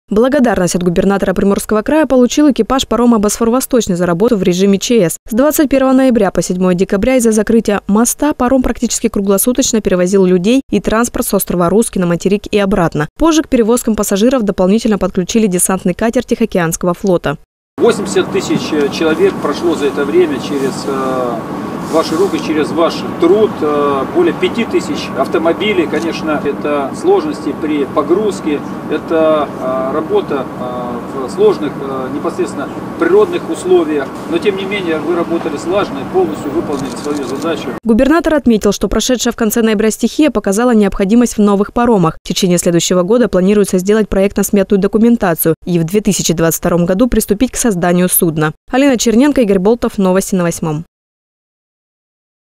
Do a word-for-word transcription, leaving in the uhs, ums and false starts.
Благодарность от губернатора Приморского края получил экипаж парома «Босфор-Восточный» за работу в режиме ЧС. С двадцать первого ноября по седьмое декабря из-за закрытия моста паром практически круглосуточно перевозил людей и транспорт с острова Русский на материк и обратно. Позже к перевозкам пассажиров дополнительно подключили десантный катер Тихоокеанского флота. восемьдесят тысяч человек прошло за это время через ваши руки, через ваш труд, более пяти тысяч автомобилей. Конечно, это сложности при погрузке, это работа в сложных, непосредственно природных условиях. Но, тем не менее, вы работали слаженно и полностью выполнили свою задачу. Губернатор отметил, что прошедшая в конце ноября стихия показала необходимость в новых паромах. В течение следующего года планируется сделать проектно-сметную документацию и в две тысячи двадцать втором году приступить к созданию судна. Алина Черненко, Игорь Болтов. Новости на восьмом.